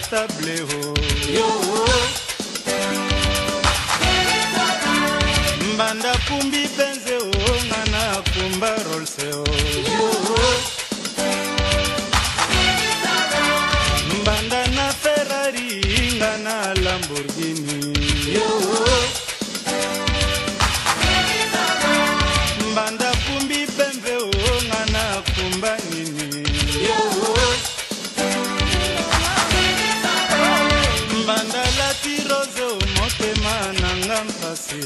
table mbanda kumbi benze ngana kumba rolse mbanda na Ferrari ngana Lamborghini mbanda kumbi benze ngana kumba nini mbanda la tirose motema nanga mpasi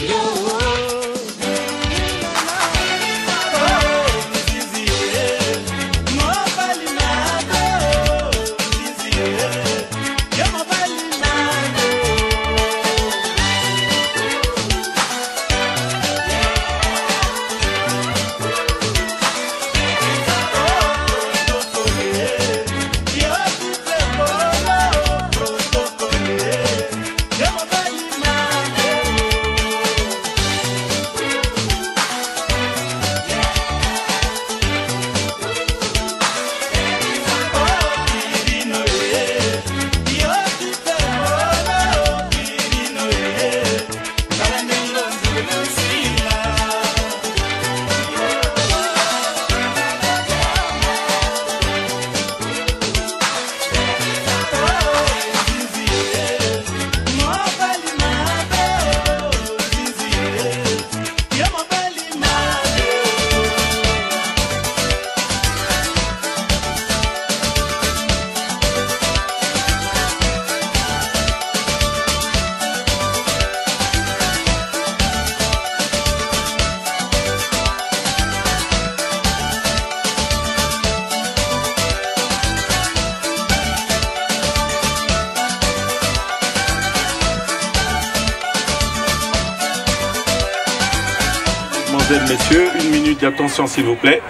Messieurs, une minute d'attention s'il vous plaît.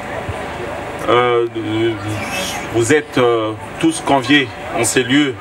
Vous êtes tous conviés en ces lieux.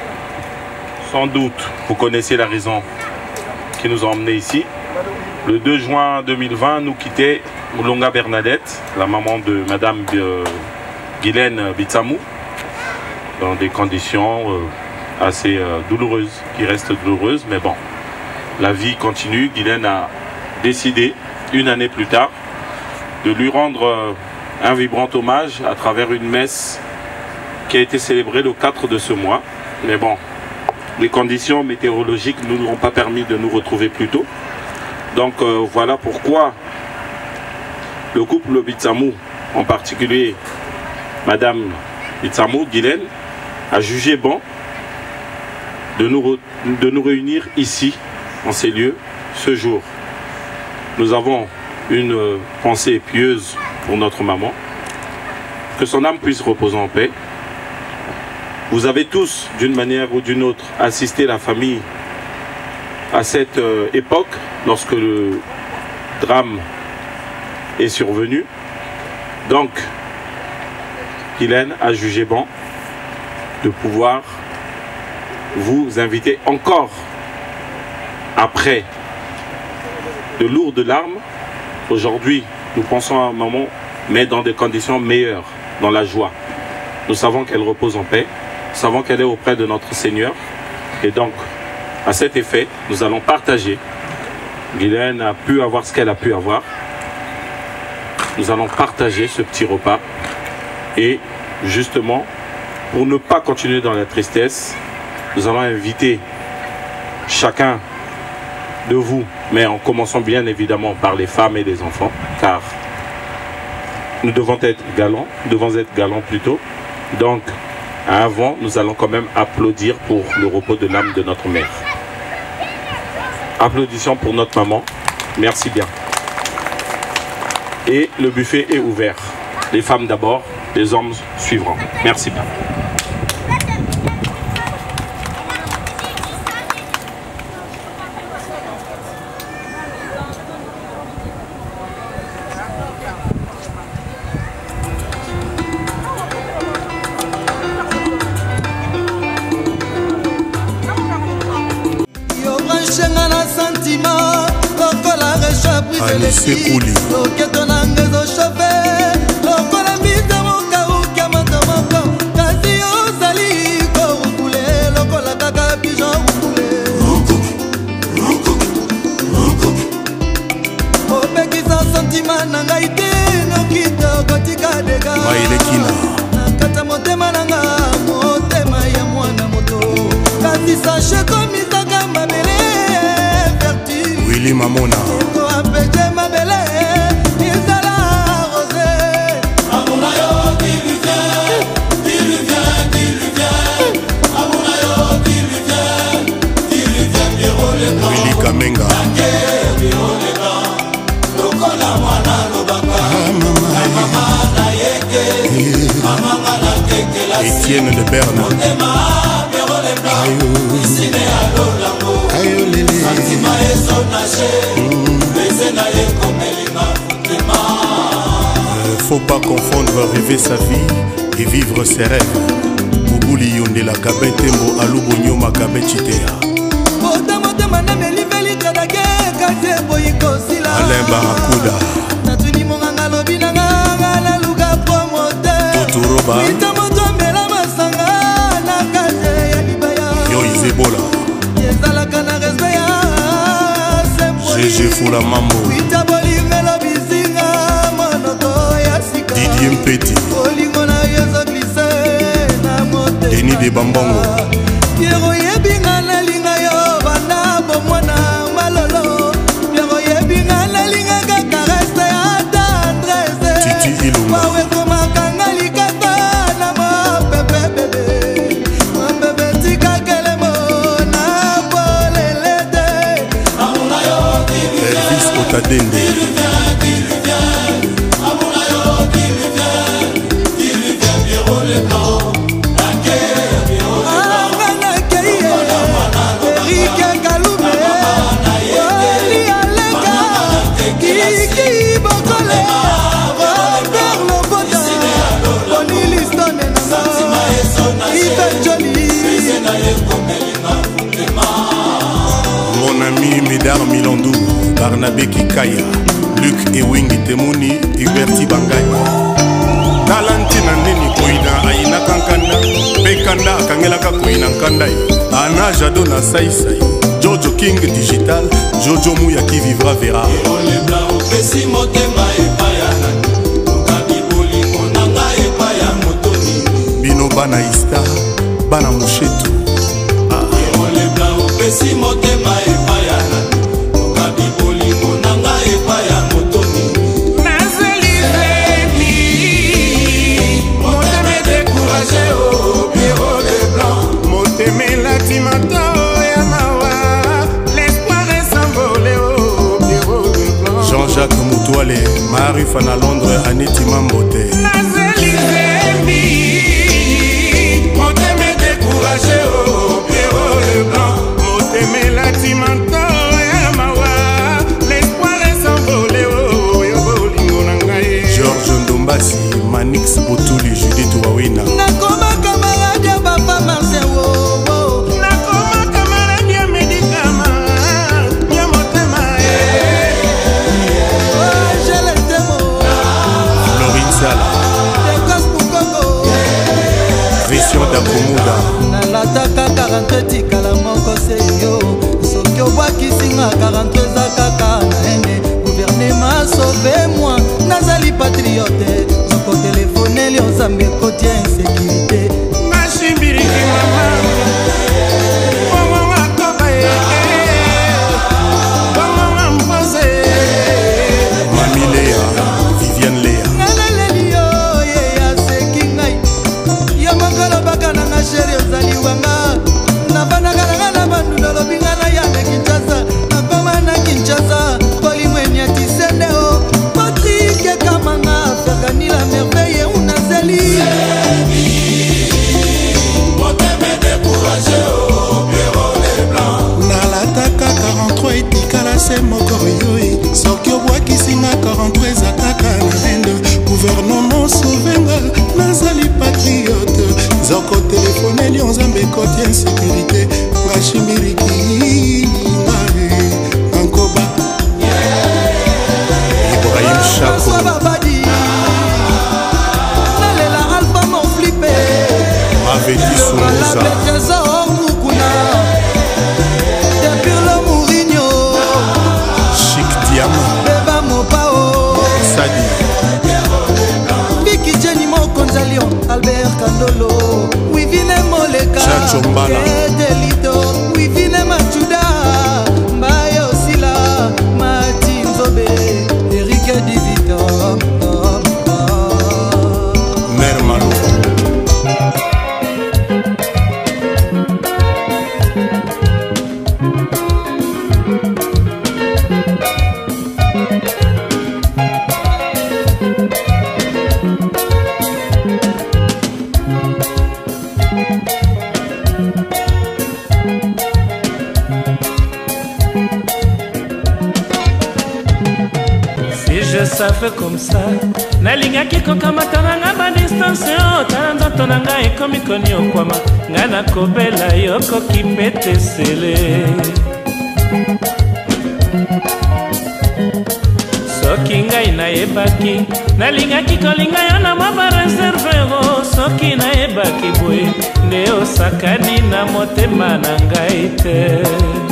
Sans doute, vous connaissez la raison qui nous a emmenés ici. Le 2 juin 2020, nous quittait Moulonga Bernadette, la maman de Madame Guylaine Bitsamou, dans des conditions assez douloureuses, qui restent douloureuses, mais bon, la vie continue. Guylaine a décidé, une année plus tard, de lui rendre un vibrant hommage à travers une messe qui a été célébrée le 4 de ce mois. Mais bon, les conditions météorologiques ne nous ont pas permis de nous retrouver plus tôt. Donc voilà pourquoi le couple Bitsamou, en particulier Madame Bitsamou, Guylaine, a jugé bon de nous réunir ici, en ces lieux, ce jour. Nous avons une pensée pieuse pour notre maman. Que son âme puisse reposer en paix. Vous avez tous, d'une manière ou d'une autre, assisté la famille à cette époque, lorsque le drame est survenu. Donc, Guylaine a jugé bon de pouvoir vous inviter encore après de lourdes larmes. Aujourd'hui, nous pensons à maman, mais dans des conditions meilleures, dans la joie. Nous savons qu'elle repose en paix, nous savons qu'elle est auprès de notre Seigneur. Et donc, à cet effet, nous allons partager. Guylaine a pu avoir ce qu'elle a pu avoir. Nous allons partager ce petit repas. Et justement, pour ne pas continuer dans la tristesse, nous allons inviter chacun de vous, mais en commençant bien évidemment par les femmes et les enfants, car nous devons être galants, plutôt. Donc, avant, nous allons quand même applaudir pour le repos de l'âme de notre mère. Applaudissons pour notre maman. Merci bien. Et le buffet est ouvert. Les femmes d'abord, les hommes suivront. Merci bien. Sekuli motema na ngai te nokito kotika dega mailekina nakata motema na nga motema ya mwana moto kasi sache komisaka mabele vertu Willy Mamona eko apeche mabele izala rosé amona yo diluvien diluvien diluvien amona yo diluvien diluvien birole Willy Kamenga Etienne de Berne Ayo lele Faut pas confondre rêver sa vie et vivre ses rêves. Boubouli Yonde la Gabin Tembo Alubo Nyoma Gabin Chitea Alain Barakuda Totoroba Yo Izebola GG Fula Mambo Didier Mpeti Denis de Bambongo Piero yebinga na linga yo banda bomwana malolo Piero yebinga na linga ka caresse ya tendresse Titi Ilunga Wawe koma kanga likata na mo pepe bebe Mo bebe tika kelemo na bolelete Amuna yo Elvis Otadende Amuna yo diluvien Piero le blanc Mon ami Médard Milandou Barnabé Kikaya Luc Ewing Temuni Huberti Bangay Talantina Neni Koina Aina Kankanda Pekanda Kangelaka Koina Kandai Anna Jado na Saïsaï Jojo King Digital Jojo Mouya qui vivra verra Bino Bana Ista Bana Mouchetou Jean-Jacques Moutouale, Marie Fana Londres, Aneti Mambote. Georges Ndombasi, Manix Botuli, Judith Wawina. Nakoma camarade ya papa Marcel wo. Nakoma camarade ya Medikama, ya motema. Je le temo. Florine Sala. Dekos Mukongo. Christian Dakomuda. Nalataka 40 tikala moko seyo. Soki obwakisinga 40 eza kaka na ende. Gouvernement sauve-moi. Nazali patriote. Zoko telefone li ozambe koti ya insécurité. Mashimbiriki mama. Mama makoba ye. Mama mpose. Mami Léa, Viviane Léa. Nalaleli yo ye ya seki ngai. Yo mokolo baka na nga chéri ozali wanga. Nabanaka na nga na bandu lolobi nga na ya na Kinshasa. Nakoma na Kinshasa. Kolimweni ya Tisende o. Patrick Kamanga. Fergani la merveille unazeli. Nalataka 43 etikala se moko yoe. Soki obwakisinga 43 ezataka na ende. Gouvernement sauvenga nazali patriote. Zoko telefone li nzambe koti insécurité. Mashimbiriki ngare Ankoba Ibrahim Chako Babadi. Nalela Alpha mon flippé. Mavedi Souza Trésor Mukuna. Depuis le Mourinho. Chic Diamant Beba Mopao. Sombala Delito Wivine Machuda Mbaye Osila Mati Nzobe Erike Divito Mère Malou Je savais comme ça nalingaki kokamata nanga ba distance yo tala nzoto nanga ekomi koni okwama nga nakobela yo koki petesele soki ngai nayebaki nalingaki kolinga yo na mwa bareserve yo soki nayebaki boye nde osakani na motema na ngai te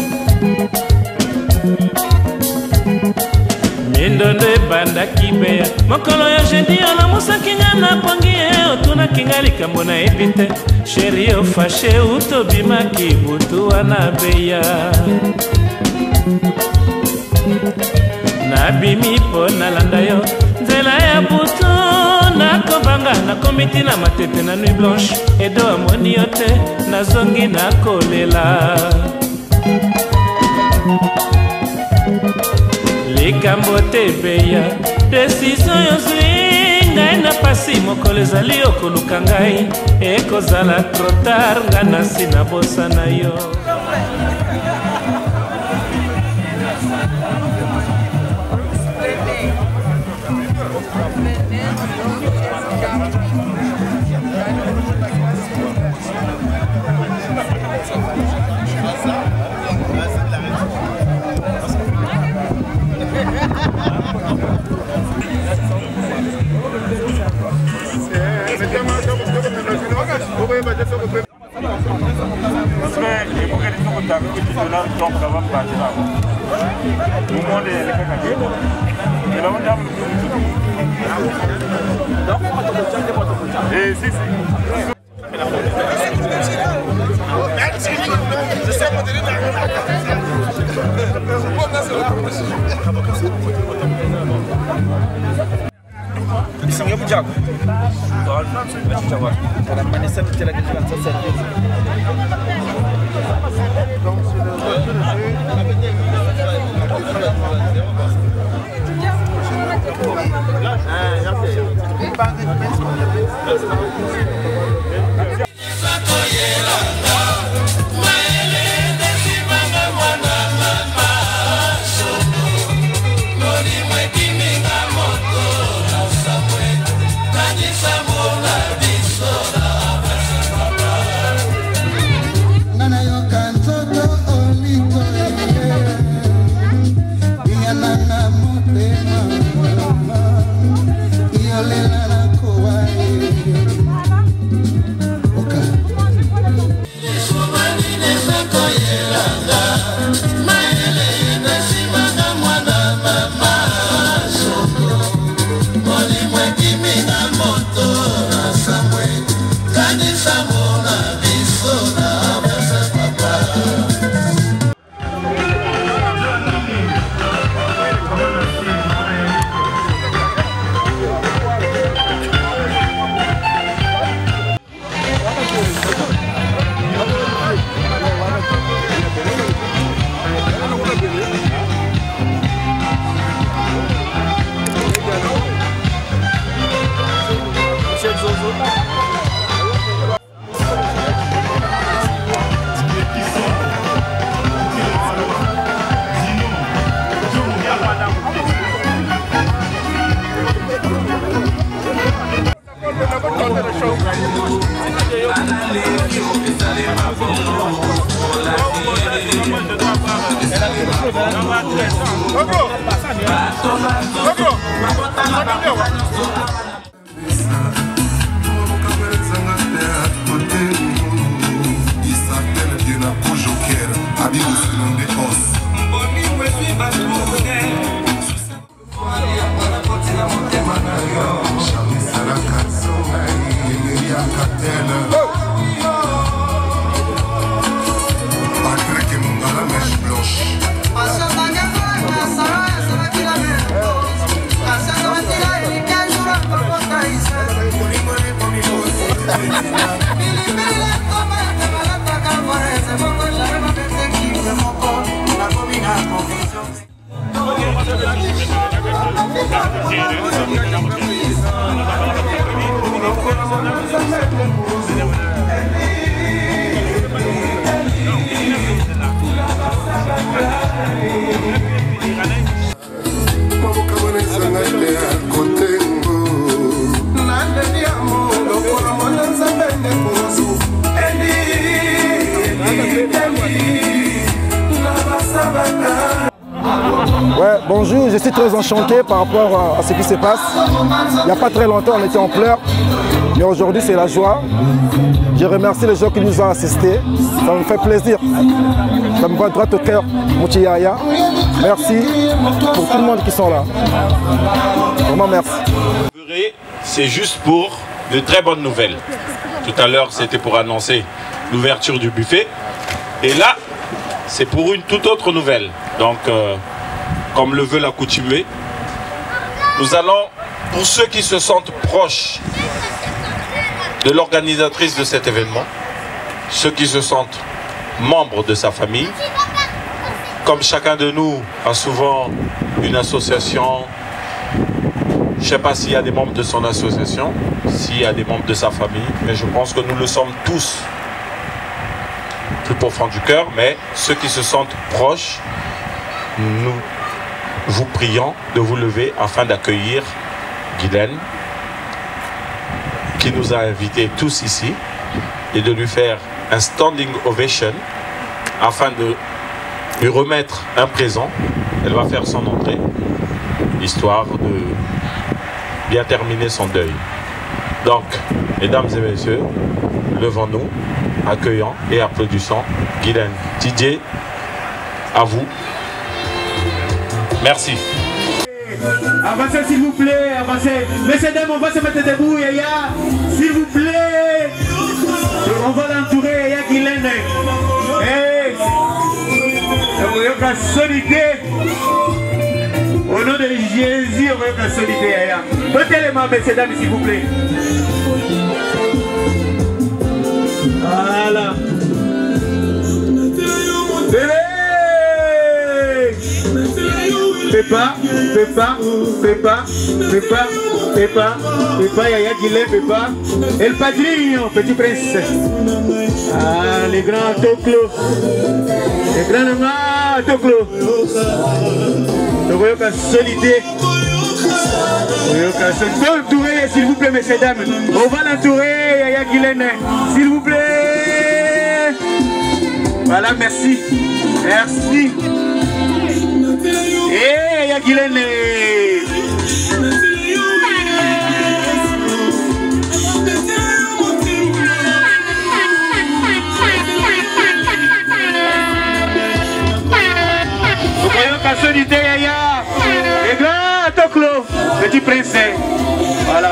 Mindondo ebandaki beya mokolo ya jeudi olamusaki nga napongi ye otunaki nga likambo nayebi te sheri ofashe utobimaki butu wana beya nabimi mpo nalanda yo nzela ya butu nakobanga nakomiti na matete na nuit blanche edo amoni yo te nazongi nakolela likambo te beya desizio yozwi ngai na pasi mokolo ezali okoluka ngai ekozala trotar nga nasi na bosa na yo Ouais, bonjour, je suis très enchanté par rapport à ce qui se passe. Il n'y a pas très longtemps, on était en pleurs, mais aujourd'hui c'est la joie. Je remercie les gens qui nous ont assistés, ça me fait plaisir. Ça me va droit au cœur, Moutiyaya. Merci pour tout le monde qui sont là. Vraiment merci. C'est juste pour de très bonnes nouvelles. Tout à l'heure, c'était pour annoncer l'ouverture du buffet. Et là, c'est pour une toute autre nouvelle. Donc, comme le veut l'accoutumée, nous allons, pour ceux qui se sentent proches de l'organisatrice de cet événement, ceux qui se sentent membres de sa famille, comme chacun de nous a souvent une association, je ne sais pas s'il y a des membres de son association, s'il y a des membres de sa famille, mais je pense que nous le sommes tous, plus profond du cœur, mais ceux qui se sentent proches, nous vous prions de vous lever afin d'accueillir Guylaine, qui nous a invités tous ici, et de lui faire un standing ovation afin de lui remettre un présent. Elle va faire son entrée, histoire de bien terminer son deuil. Donc, mesdames et messieurs, levons-nous, accueillons et applaudissons Guylaine Didier. À vous. Merci. Avancez s'il vous plaît, avancez. Messieurs, dames, on va se mettre debout, Yaya. S'il vous plaît. On va l'entourer, Yaya Guylaine. Hey. Au nom de Jésus, on va la solidité, Yaya. Mettez les mains, messieurs, dames, s'il vous plaît. Voilà. Bébé. Pépa, Yaya Guylaine, Pépa. El Padrino, petit prince. Ah, les grands Toklo. Les grands mains, Toklo. Donc, voyons qu'à solidité. L'entourer, s'il vous plaît, messieurs, dames. On va l'entourer, Yaya Guylaine, s'il vous plaît. Voilà, merci. Merci. Et Yaya Guylaine. Vous voyez qu'à solidité, Yaya. Les grands Toklo, petit prince. Voilà.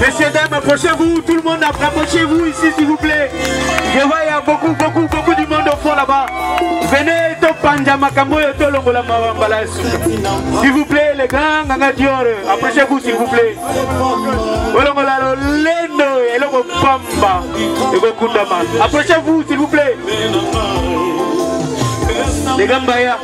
Messieurs, dames, approchez-vous, tout le monde, approchez-vous ici, s'il vous plaît. Je vois, il y a beaucoup du monde au fond là-bas. Venez, s'il vous plaît, les grands Nganga Dior, approchez-vous, s'il vous plaît. Approchez-vous, s'il vous plaît. Les Gambaya.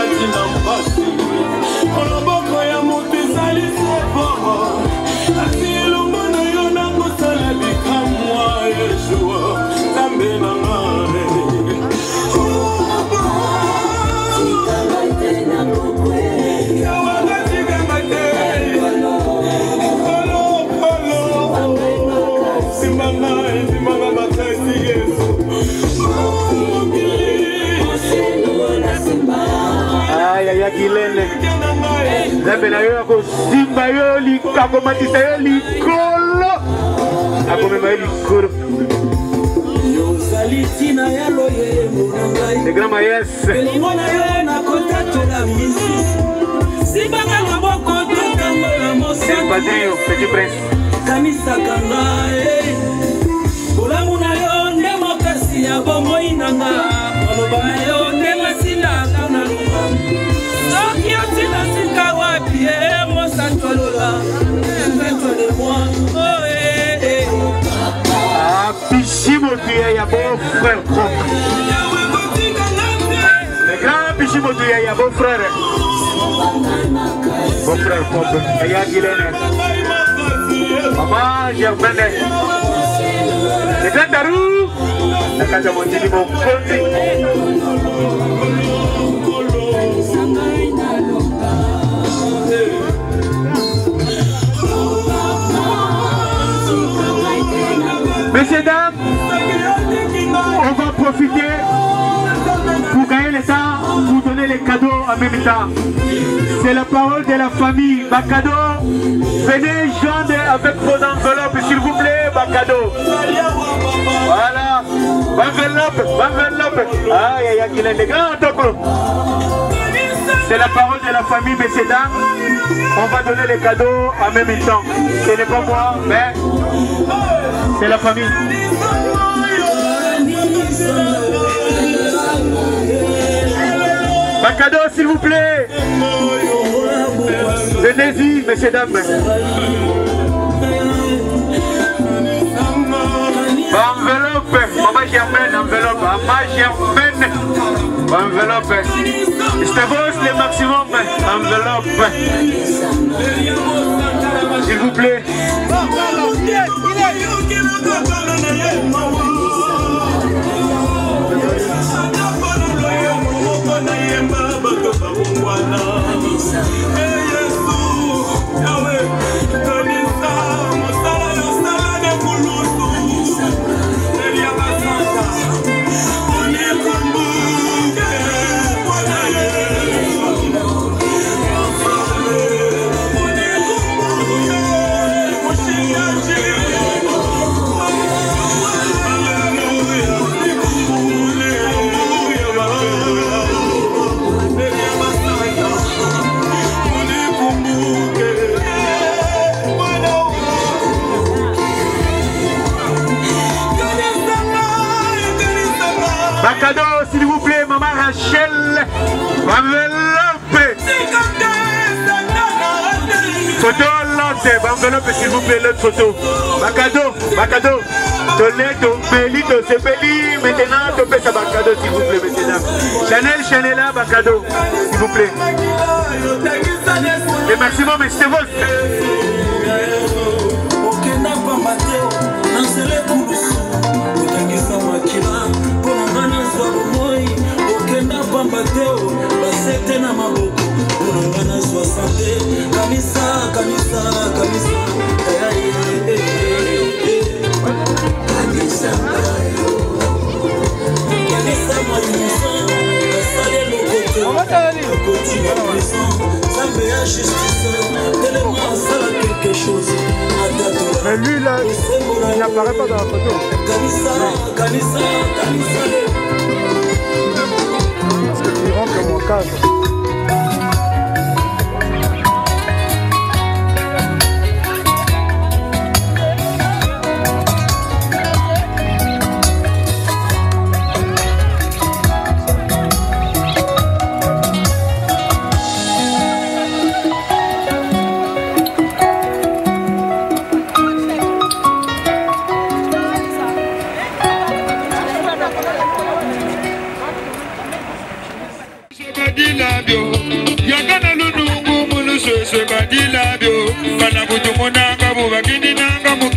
Kilele Zabela yo ako simba yo likako matisa yo likolo ako mema yo likolo Le grand maïs C'est le padrino, petit prince Kamisa kanga Olamu na yo ndemokasi ya bomo inanga Oloba yo ndemasila kana Pichimotuya ya bon frère propre. Le grand Pichimotuya ya bon frère. Bon frère propre. Aya Guylaine. Maman Germaine. Le grand Darou. La casa Montini mon côté. Messieurs, dames, on va profiter pour gagner le temps, pour donner les cadeaux en même temps. C'est la parole de la famille. Bakado, venez joindre avec vos enveloppes, s'il vous plaît, Bakado. Voilà, enveloppe. Aïe, aïe, aïe, il est grand. C'est la parole de la famille, messieurs, dames. On va donner les cadeaux en même temps. Ce n'est pas moi, mais c'est la famille. Un cadeau, s'il vous plaît. Venez-y, messieurs, dames. Enveloppe, maman Germaine, enveloppe, maman Germaine, enveloppe. Stavos, le maximum, enveloppe. S'il vous plaît. Un cadeau, s'il vous plaît, maman Rachel. Enveloppe. Photo l'autre, enveloppe, s'il vous plaît, l'autre photo. Un cadeau. Toledo, Belli, c'est Belli. Maintenant, tu fais ça, un cadeau, s'il vous plaît, mesdames. Chanel, là, un cadeau, s'il vous plaît. Le maximum, c'est votre. Mais lui là, il n'apparaît pas dans la photo. Parce qu'il rentre comme un cadre.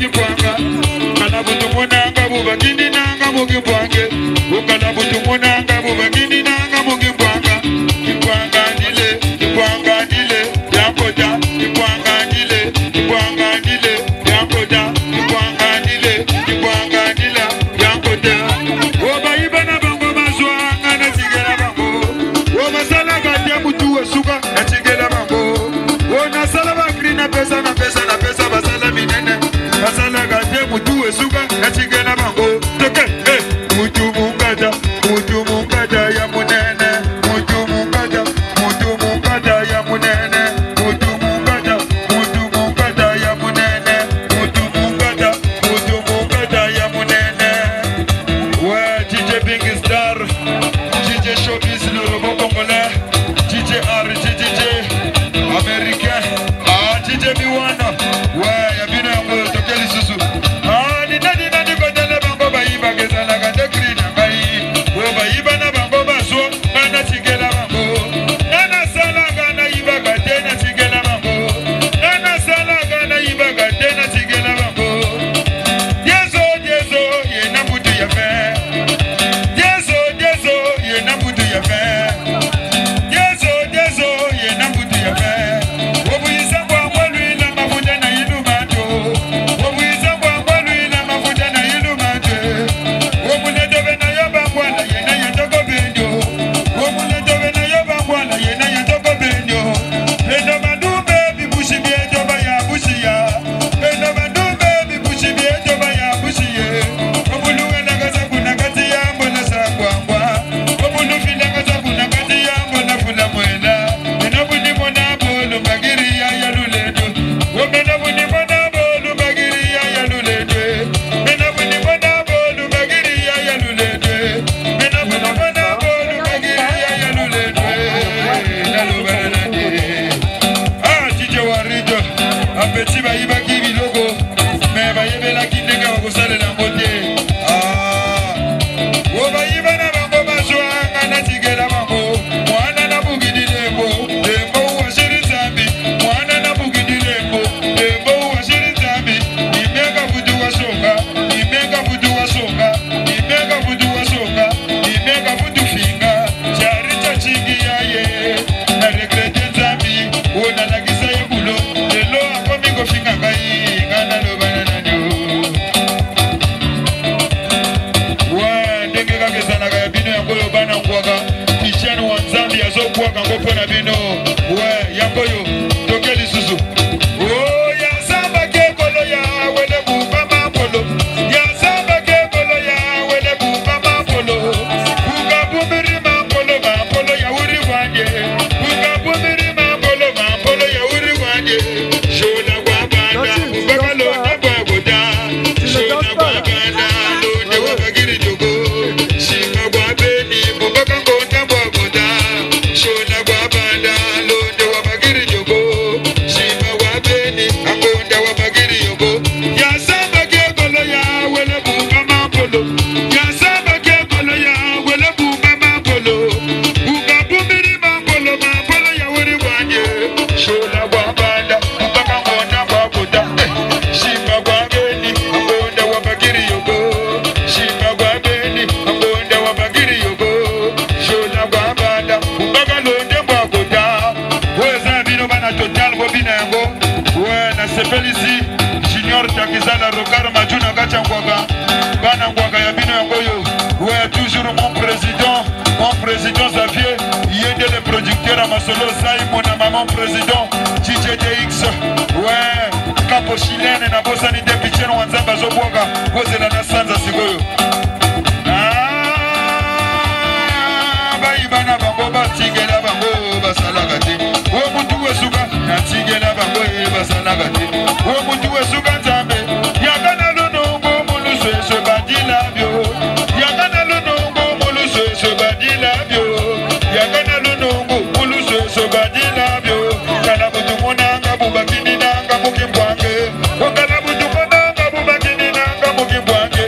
mukimpwanga kana butumunanga bubakindi nanga mukimpwange ukana butumunanga bubakindi nanga mukimpwanga impwangandile impwangandile yakoda impwangandile impwangandile yakoda impwangandile impwangandila yakoda obayibana bango bazwanga na tigela bango omasala katia mutu wesuka na tigela bango onasala bakri na pesa na pesa na pesa basala minene basala katia mutu wesuka na tigela bango toke mutu mungada ya munene mutu mungada ya munene mutu mungada ya munene mutu mungada ya munene ouais DJ Big Star DJ Showbiz le robot congolais DJ R DJ américain DJ Miwana ouais ya bino yango tokeli susu dina di kodele bango bayiba kezala kande krina ngai o bayiba na bango baso nana tigela bango nana sala gana yiba kate na tigela bango nana sala gana yiba kate na tigela bango yeso ye na butu ya fe yeso ye na butu ya fe yeso ye na butu ya fe obuyisa kwa mwelu na mafuta na yidu mato obuyisa kwa mwelu na mafuta na yidu mato omuleto bena yoba kwala yena yetoko benyo omuleto bena yoba kwala yena yetoko benyo eno madumbe bibushi bieto baya bushiya eno madumbe bibushi bieto baya bushiye omuluwe nagaza kuna kati yambo na sakwangwa omulu fila gaza kuna kati yambo na fula mwela eno buni mona bolu magiri ya yaluledo omena buni mona bolu magiri ya yaluledo eno buni mona bolu magiri ya yaluledo eno buni mona bolu magiri ya yaluledo nalubalade DJ Warijo apeti bayibaki biloko me bayebelaki ndenge bakosalela mbote obayibana bango bazwanga na tigela bango mwana na bugidi lembo washiri zambi mwana na bugidi lembo washiri zambi imeka futu wasonga imeka futu wasonga imeka futu wasonga imeka futu finga charicha chingi yaye na regrete zambi ona lagisa yebulo lelo akomi kofinga ngai ngana lobana nanyo ouais ndenge kaka ezalaka ya bino yango oyo bana ngwaka Christian wa Nzambi azokwaka ngo mpo na bino ouais yango oyo toke lisusu ya samba ke kolo ya wele bukama polo ya samba ke kolo ya wele bukama polo buka bumiri ma polo ya uri wanye buka bumiri ma polo ya uri wanye shola kwa banda bukaka lo na kwa goda shola kwa banda lo ne wa bagiri jogo shima kwa beni bukaka konta kwa goda shola kwa banda lo ne wa bagiri jogo shima kwa beni akonda wa bagiri jogo ya samba ke kolo ya wele bukama polo ya samba ke kolo ya wele bukama polo buka bumiri ma polo ya uri wanye shola kwa banda bukaka konta kwa goda shima kwa beni akonda wa bagiri jogo shima kwa beni akonda wa bagiri jogo shola kwa banda bukaka londe kwa goda weza bino bana total bobina yango ouais na sepelisi junior takizala rokar majuna gacha ngwaga bana ngwaga ya bino yango yo ouais toujours mon président Xavier yende le producteur à Masolo Saimo na maman président DJ DX ouais capo chilene na bosani de picheno wanzamba zobwaga kozela na sanza sikoyo bayibana bango batigela bango basalaka te o mutu wesuka na tigela bango basalaka te o mutu wesuka Nzambe yakana lunongo muluso eso badila byo yakana lunongo muluso eso badila byo yakana lunongo muluso eso badila byo kana mutu monanga bubakini nanga mukimpwange kana mutu monanga bubakini nanga mukimpwange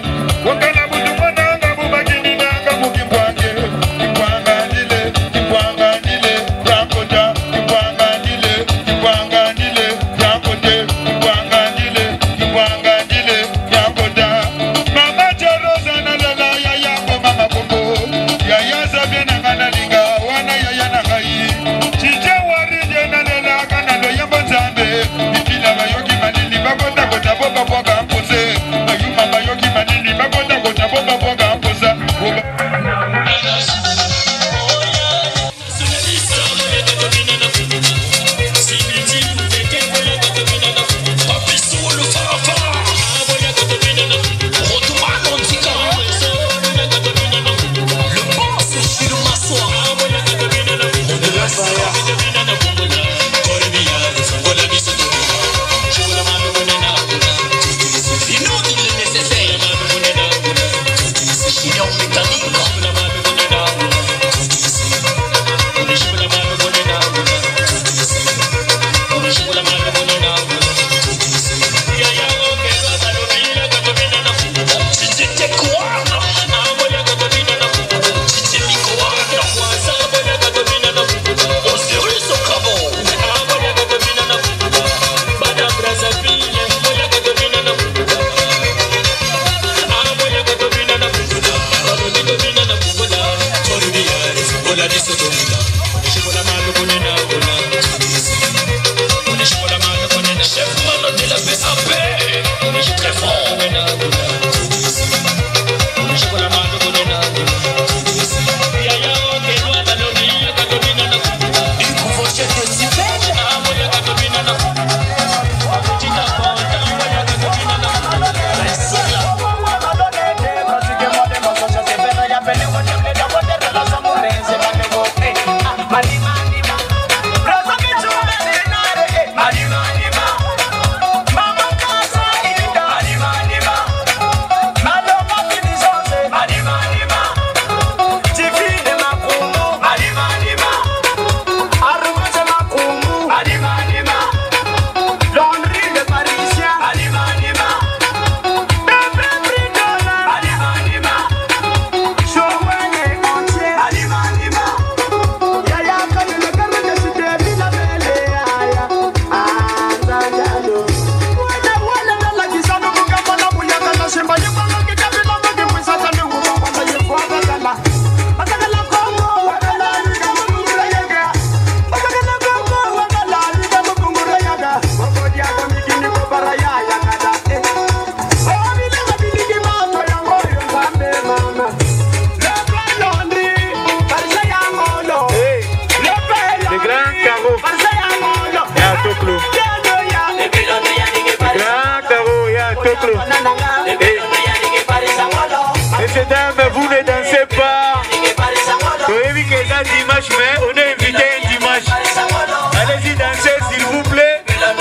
Messieurs, dames, vous ne dansez pas. Vous avez vu qu'il y a dimanche, mais on est invité un dimanche. Allez-y danser, s'il vous plaît.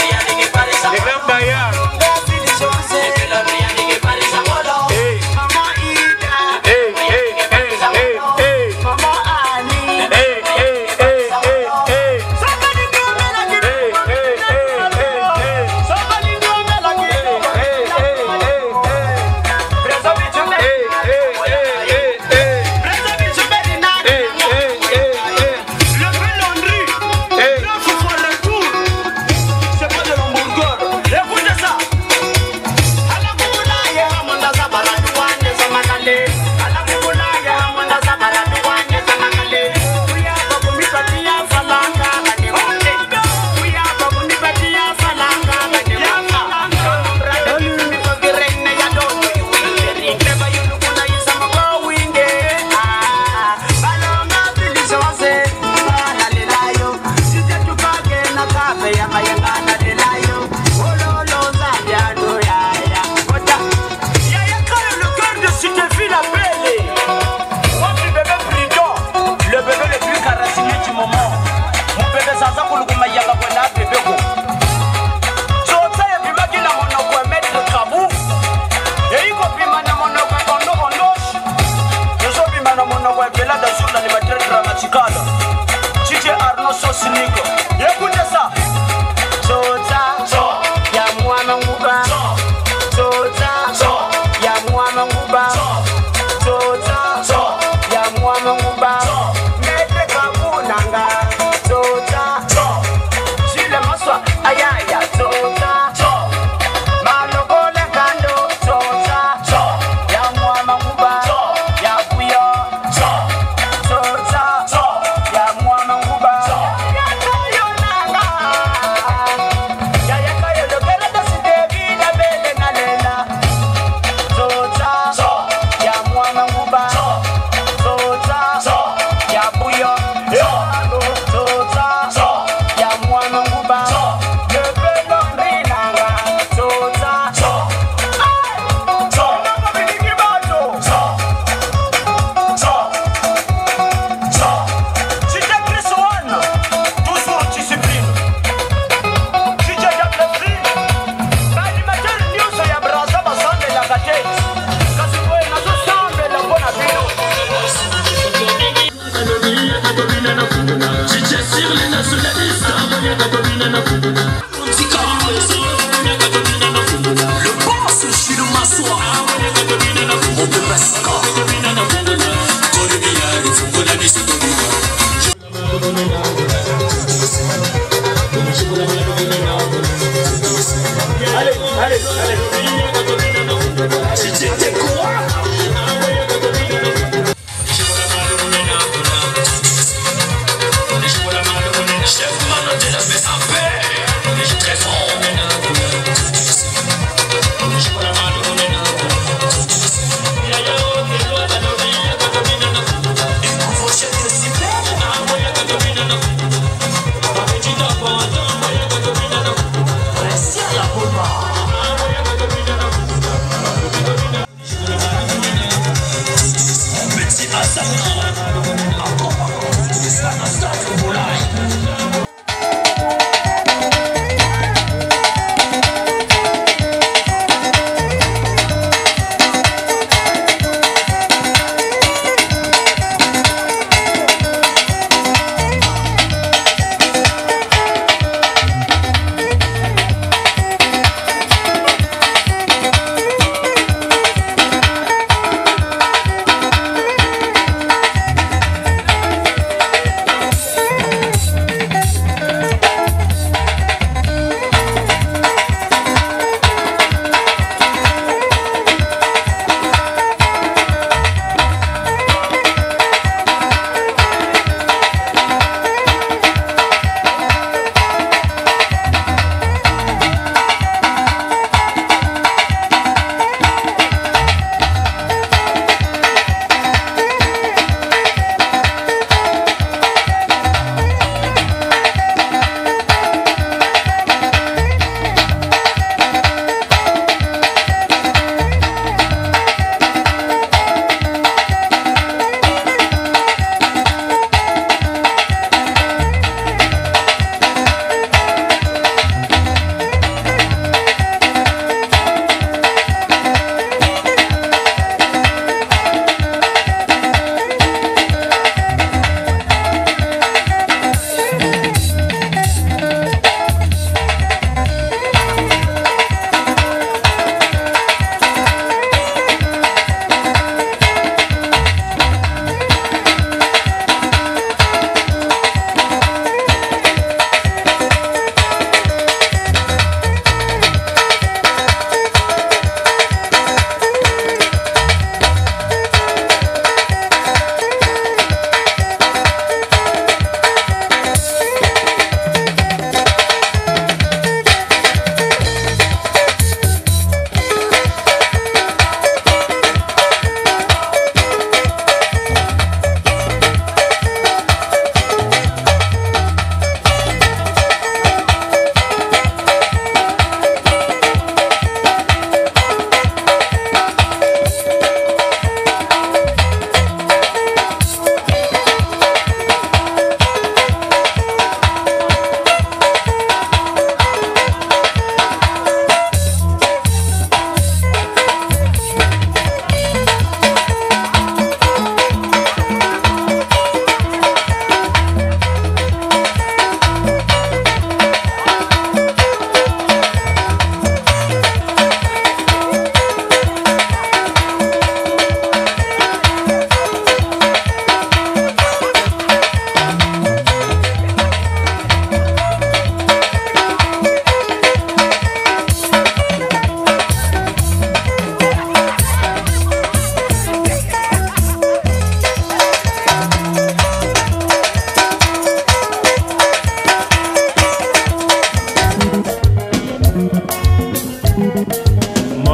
Les grands baillards. Chef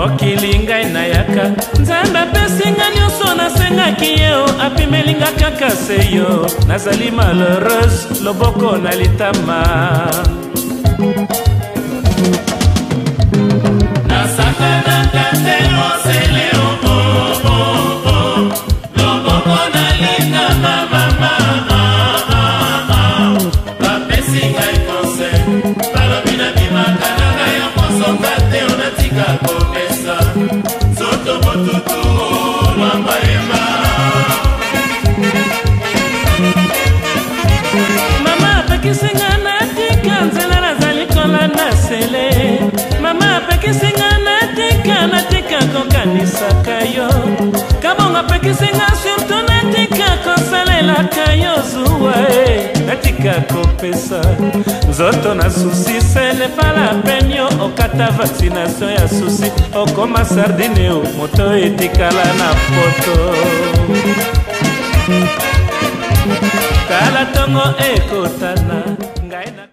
mokili ngai nayaka nzambe apesinga nyonso nasengaki ye apimelinga kaka se yo nazali malheureuse loboko na litama nasakanaka te mosele loboko na litama mama bapesinga ikose balobi na bimaka na ngai ya mosonga te onatika komesa zoto motutu lwambayema mama apekisinga natika nzela nazali kolanda sele mama apekisinga natika kokanisaka yo kabongo apekisinga surtout natika kosalelaka yo zuwa natika kopesa nzoto na susi sele pala penyo okata vaccination ya susi okoma sardine o moto etikala na poto tala tongo ekotana ngai na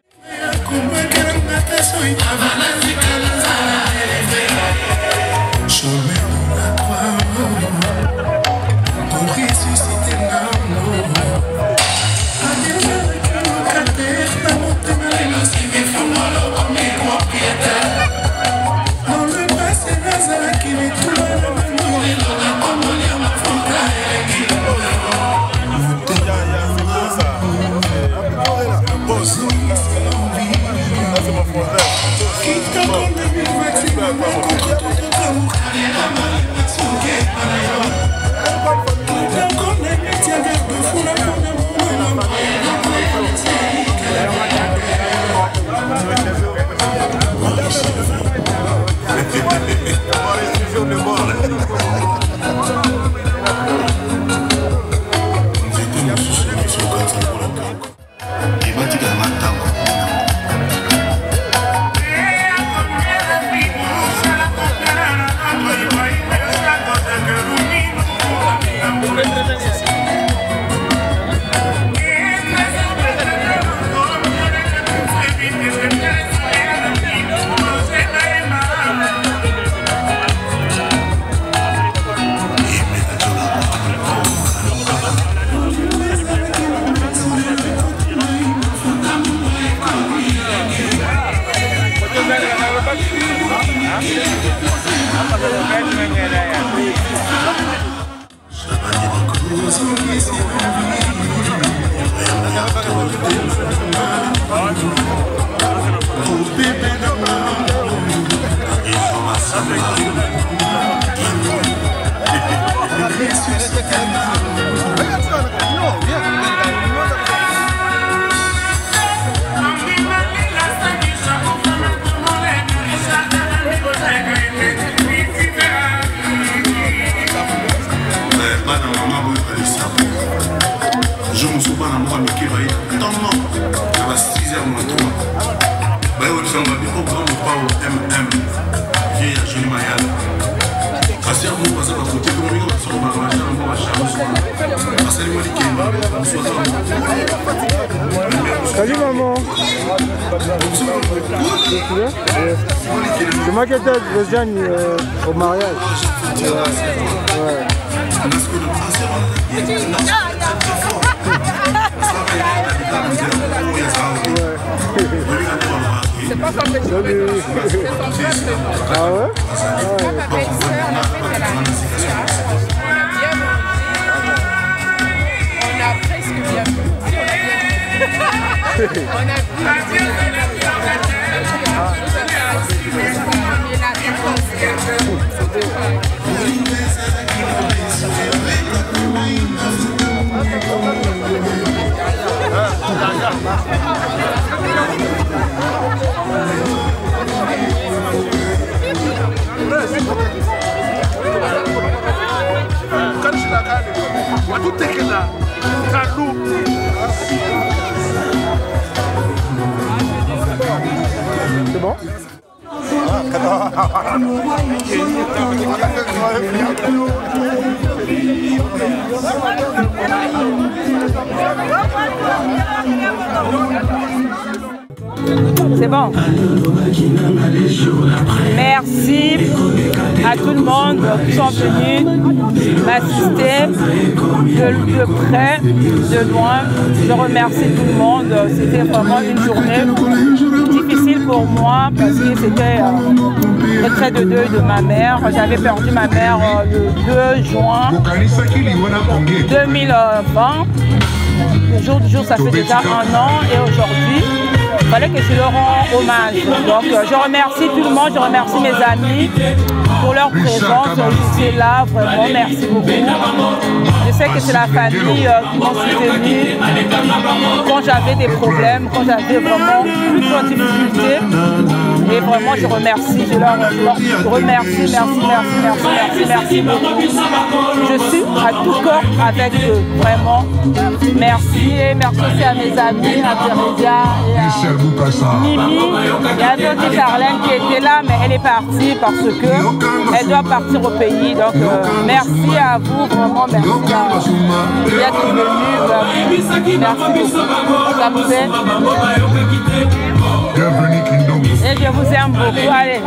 Salut maman. C'est moi qui étais de Jeanne au mariage. Ouais. C'est pas son petit frère. C'est son frère. Ah ouais? On a presque bien vu. On C'est bon? C'est bon. Merci à tout le monde qui sont venus m'assister de près, de loin. Je remercie tout le monde. C'était vraiment une journée difficile pour moi parce que c'était le trait de deuil de ma mère. J'avais perdu ma mère le 2 juin 2020. Le jour du jour, ça fait déjà 1 an et aujourd'hui, il fallait que je leur rende hommage. Donc je remercie tout le monde, je remercie mes amis pour leur présence. J'étais là, vraiment, merci beaucoup. Je sais que c'est la famille qui m'a soutenue quand j'avais des problèmes, quand j'avais vraiment plus de difficultés. Et vraiment, je remercie, je leur remercie, merci beaucoup. Je suis à tout corps avec eux, vraiment. Merci et merci aussi à mes amis, à Teresia et à Mimi. Il y avait aussi Charlène qui était là, mais elle est partie parce qu'elle doit partir au pays. Donc merci à vous, vraiment merci d'être venus. Merci beaucoup. Ça vous aide. Et je vous aime beaucoup. Allez.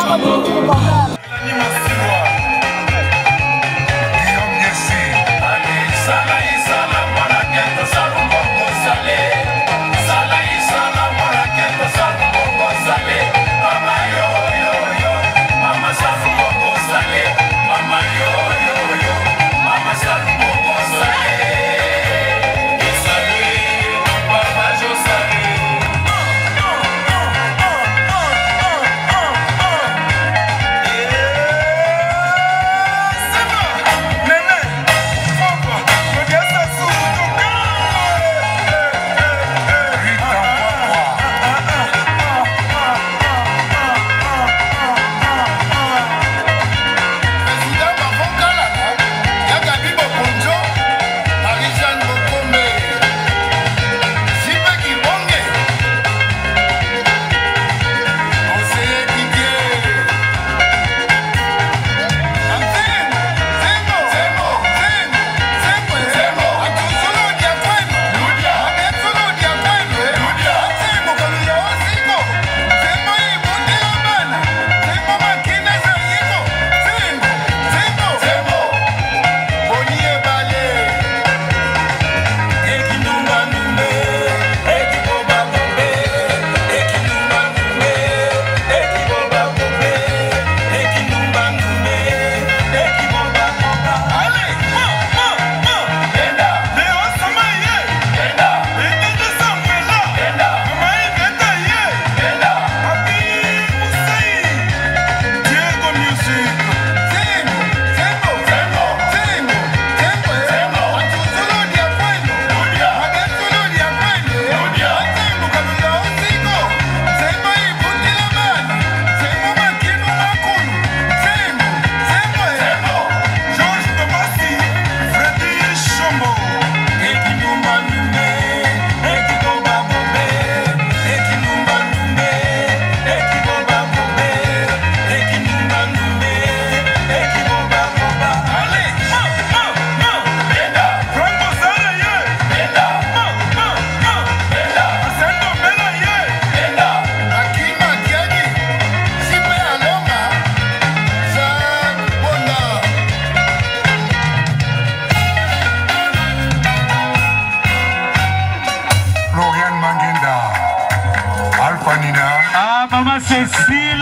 Maman Cécile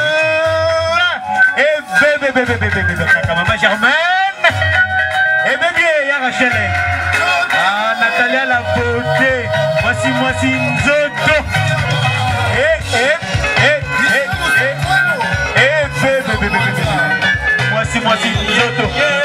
et bébé Maman Germaine et bébé ya Rachel. Ah Natalia la beauté. Voici Nzoto. Bébé. Voici Nzoto.